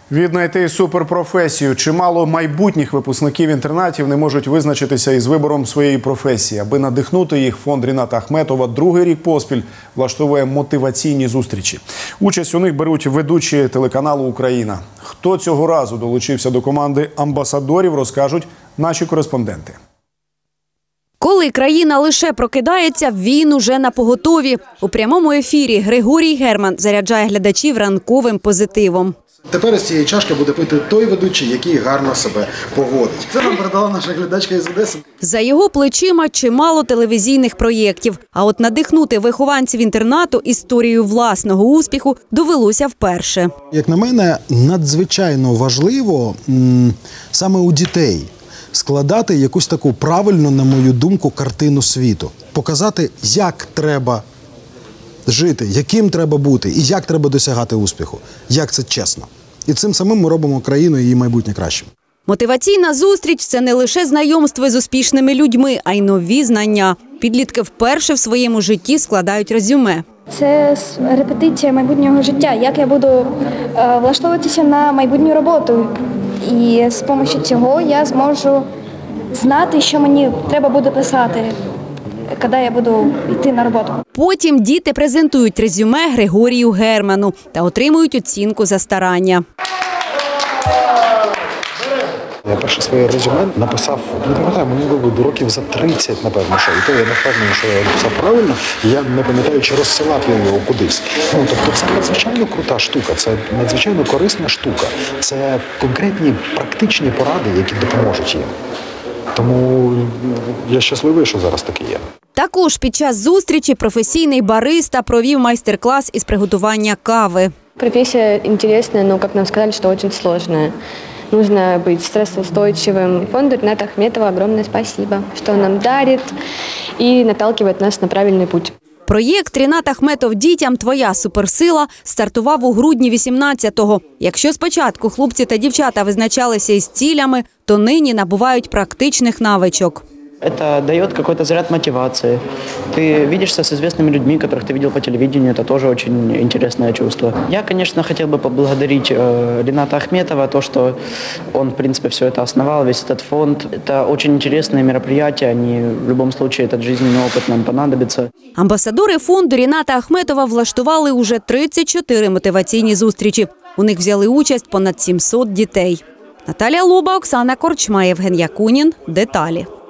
Віднайти суперпрофесію. Чимало майбутніх випускників інтернатів не можуть визначитися із вибором своєї професії. Аби надихнути їх, фонд Ріната Ахметова другий рік поспіль влаштовує мотиваційні зустрічі. Участь у них беруть ведучі телеканалу «Україна». Хто цього разу долучився до команди амбасадорів, розкажуть наші кореспонденти. Коли країна лише прокидається, він уже напоготові. У прямому ефірі Григорій Герман заряджає глядачів ранковим позитивом. Тепер з цієї чашки буде пити той ведучий, який гарно себе поводить. Це нам передала наша глядачка із Одеси. За його плечима чимало телевізійних проєктів. А от надихнути вихованців інтернату історією власного успіху довелося вперше. Як на мене, надзвичайно важливо саме у дітей складати якусь таку правильну, на мою думку, картину світу. Показати, як треба жити, яким треба бути і як треба досягати успіху. Як це чесно. І цим самим ми робимо країну і її майбутнє кращим. Мотиваційна зустріч – це не лише знайомство з успішними людьми, а й нові знання. Підлітки вперше в своєму житті складають резюме. Це репетиція майбутнього життя, як я буду влаштовуватися на майбутню роботу. І з допомогою цього я зможу знати, що мені треба буде писати, коли я буду йти на роботу. Потім діти презентують резюме Григорію Герману та отримують оцінку за старання. Я перше своє резюме написав, не пам'ятаю, мені було років за 30, напевно, що. І то я не впевнений, що я написав правильно, і я не пам'ятаю, чи розсилав я його кудись. Тобто це надзвичайно крута штука, це надзвичайно корисна штука. Це конкретні практичні поради, які допоможуть їм. Тому я щасливий, що зараз таке є. Також під час зустрічі професійний бариста провів майстер-клас із приготування кави. Профессия интересная, но, как нам сказали, что очень сложная. Нужно быть стрессоустойчивым. Фонду Рината Ахметова огромное спасибо, что он нам дарит и наталкивает нас на правильный путь. Проєкт «Рінат Ахметов дітям. Твоя суперсила» стартував у грудні 18-го. Якщо спочатку хлопці та дівчата визначалися із цілями, то нині набувають практичних навичок. Это дает какой-то заряд мотивации. Ты видишься с известными людьми, которых ты видел по телевидению. Это тоже очень интересное чувство. Я, конечно, хотел бы поблагодарить Рината Ахметова, то, что он, в принципе, все это основал, весь этот фонд. Это очень интересные мероприятия. Они, в любом случае, этот жизненный опыт нам понадобится. Амбасадори фонду Ріната Ахметова влаштували уже 34 мотиваційні зустрічі. У них взяли участь понад 700 дітей. Наталія Лоба, Оксана Корчма, Євген Якунін. Деталі.